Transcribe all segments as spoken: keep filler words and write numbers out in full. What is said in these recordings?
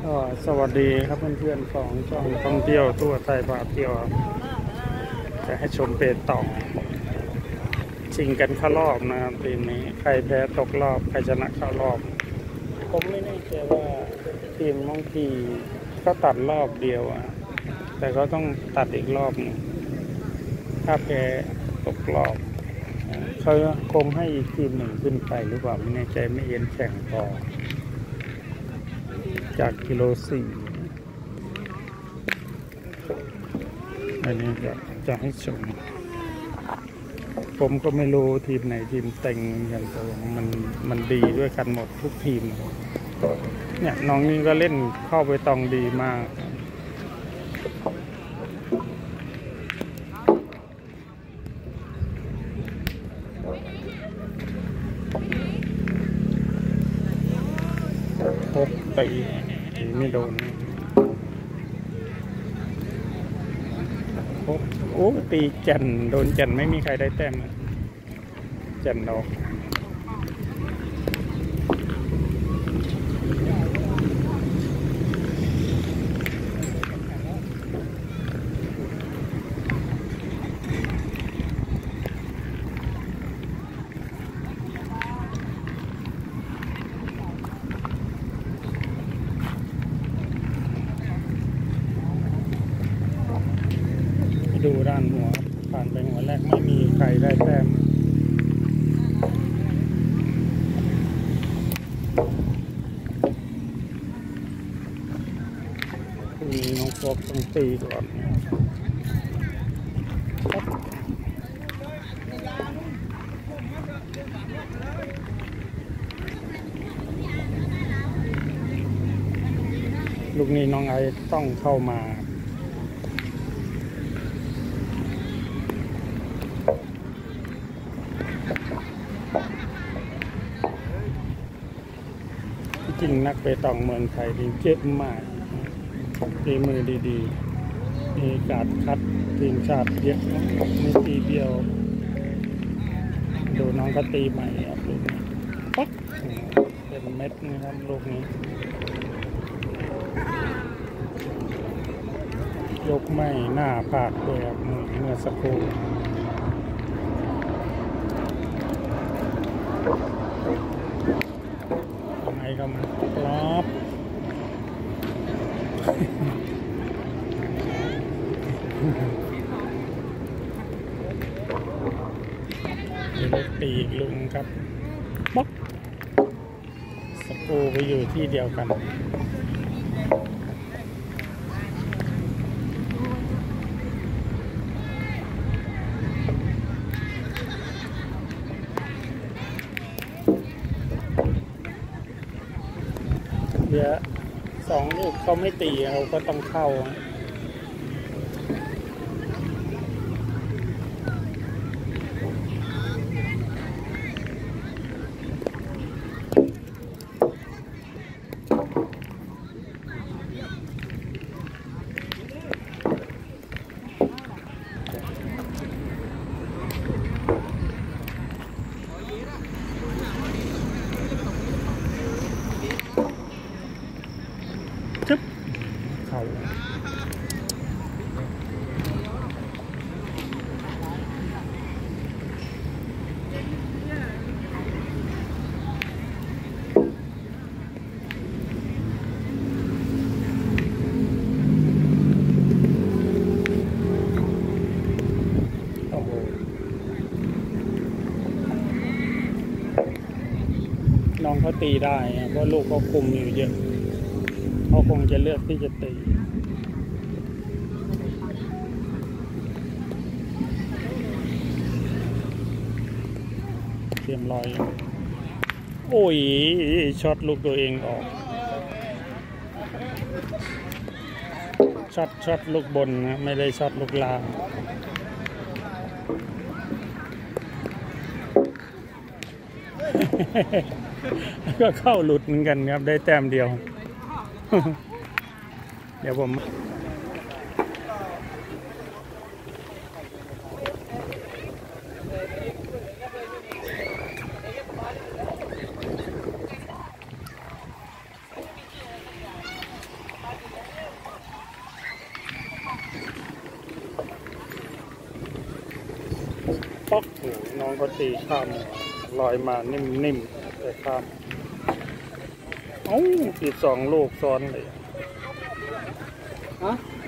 ก็สวัสดีครับเพื่อนๆของช่องท่องเที่ยวทั่วไทยพาเที่ยวจะให้ชมเปตองชิงกันเข้ารอบนะครับทีมนี้ใครแพ้ตกรอบใครชนะเข้ารอบผมไม่แน่ใจว่าทีมน้องพีก็ตัดรอบเดียวอะแต่ก็ต้องตัดอีกรอบนึงถ้าแพ้ตกรอบเขาคงให้อีกทีมหนึ่งขึ้นไปหรือเปล่าไม่แน่ใจไม่เห็นแข่งต่อจากกิโลสี่อันนี้จะจะให้ชมผมก็ไม่รู้ทีมไหนทีมเต็งกันแต่มันมันดีด้วยกันหมดทุกทีมเนี่ยน้องนี่ก็เล่นเข้าไปตองดีมากพบตีไม่โดนโอ้ตีจันโดนจันไม่มีใครได้แต้มจันดอกดูด้านหัวผ่านไปหัวแรกไม่มีใครได้แต้มทีนี้น้องฟอกต้องตีก่อนลูกนี้น้องไอต้องเข้ามาจริงนักเปตองเมืองไทยดีเจ็บมากตีมือดีๆมีการคัดทีมชาติเยอะไม่ตีเดียวดูน้องก็ตีใหม่ครับลูกนี้ป๊อกเป็นเม็ดนะครับลูกนี้ยกไม่หน้าผากด้วยครับเมื่อสักครู่ทำไมก็มาครับเดี๋ยวตีอีกลุงครับป๊อกสกูไปอยู่ที่เดียวกันเดี๋ยวสองลูกเขาไม่ตีเราก็ต้องเข้าจึ๊บเข้าน้องเขาตีได้เพราะลูกเขาคุมอยู่เยอะเขาคงจะเลือกที่จะตีเตรียมลอยโอ้ยช็อตลูกตัวเองออกช็อตช็อตลูกบนนะไม่ได้ช็อตลูกล่างก็เข้าหลุดเหมือนกันครับได้แต้มเดียวเดี๋ยวผมป๊อกหูน้องเขาตีข้ามลอยมานิ่มๆแต่ข้ามเอ้าตีสองลูกซ้อนเลยฮะ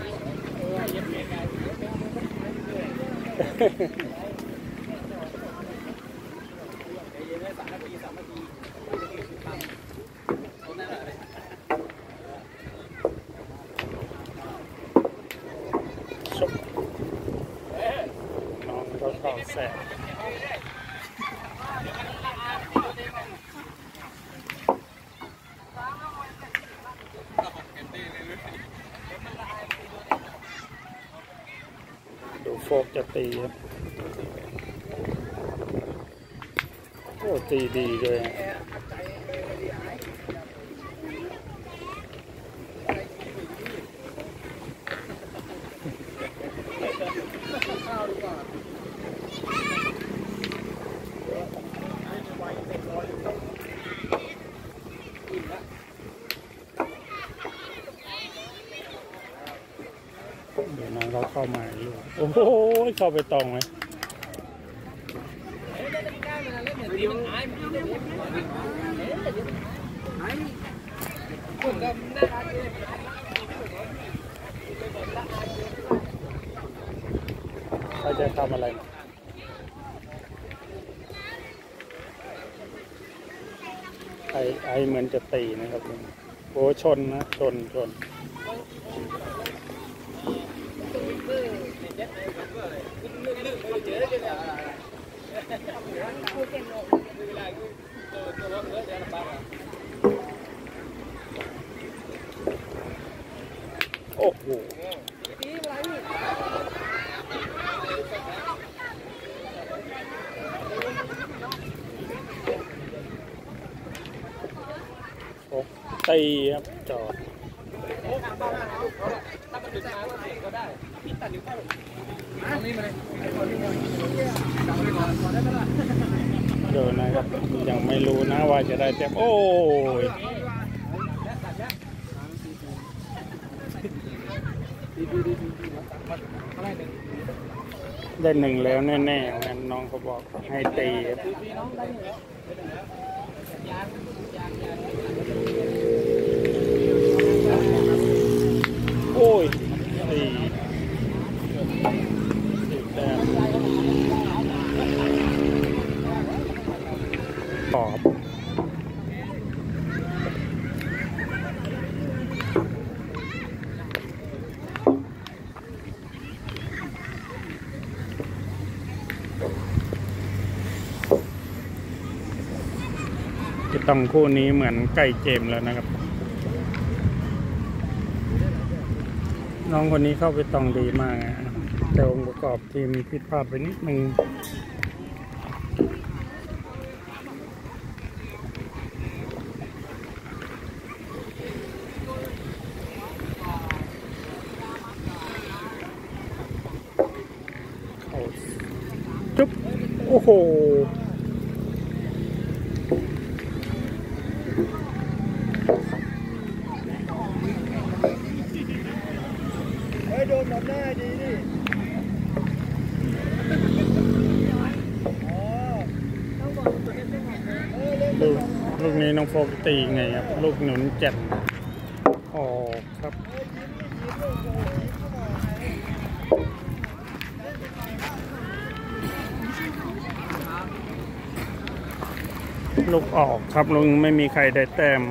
น้องเขาเข้าแสบดูโฟกจะตีโอ้ตีดีเลยเดี๋ยวน้องเขาเข้ามาอยู่โอ้โหเข้าไปตองไหมเขาจะทำอะไรไอไอเหมือนจะตีนะครับโอ้ชนนะชนชนโอ้โหตีครับจอดเดี๋ยวนะครับยังไม่รู้นะว่าจะได้เต็มโอ้ยได้หนึ่งแล้วแน่ๆงั้นน้องเขาบอกให้ตีโอ้ยตีตีแต้มตอบจะต้องคู่นี้เหมือนไก่เจมแล้วนะครับน้องคนนี้เข้าไปตองดีมากแต่องค์ประกอบทีมผิดพลาดไปนิดนึงจุ๊บโอ้โหโดนหน้าดีดิลูกลูกนี้น้องโฟกตีไงครับลูกหนุนเจ็ดออกครับลูกออกครับลุงไม่มีใครได้แต้ม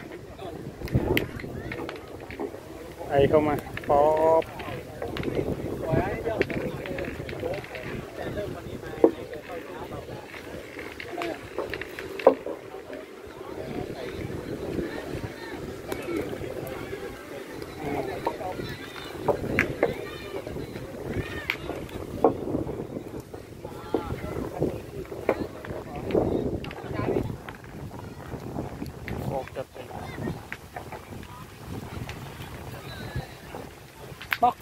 ไอเข้ามาป๊อปป๊อก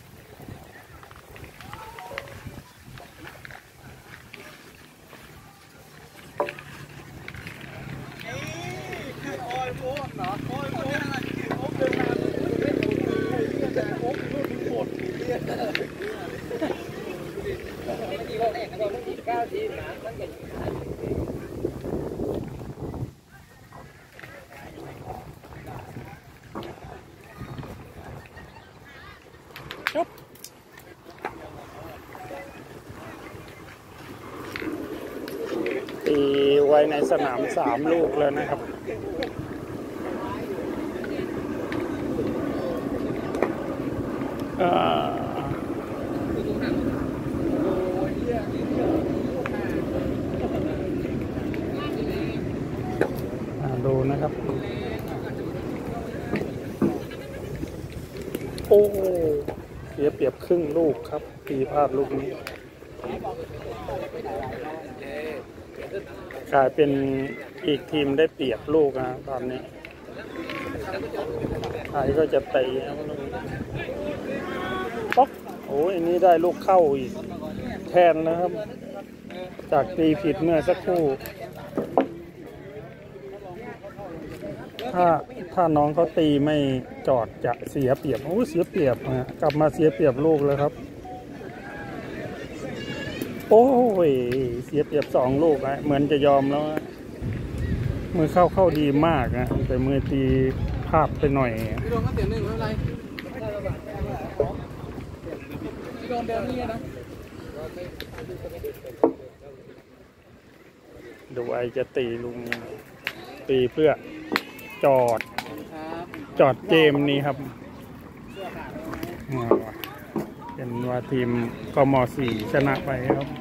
ครับตีไว้ในสนามสามลูกแล้วนะครับอ่าดูนะครับโอ้เสียเปรียบครึ่งลูกครับตีพลาดลูกนี้กลายเป็นอีกทีมได้เปรียบลูกนะตอนนี้ไทยก็จะตีป๊อกโอ้ยอันนี้ได้ลูกเข้าอีกแทนนะครับจากตีผิดเมื่อสักครู่ถ้าถ้าน้องเขาตีไม่จอดจะเสียเปรียบโอ้เสียเปรียบนะกลับมาเสียเปรียบลูกแล้วครับโอ้ยเสียเปรียบสองลูกนะเหมือนจะยอมแล้วมือเข้าเข้าดีมากนะแต่มือตีพลาดไปหน่อยพี่โดนก็เสียหนึ่งไม่เป็นไรพี่โดนเบลนี่นะดูไอจะตีลุงตีเพื่อจอดจอดเกมนี้ครับเป็นว่าทีมกม.สี่ชนะไปครับ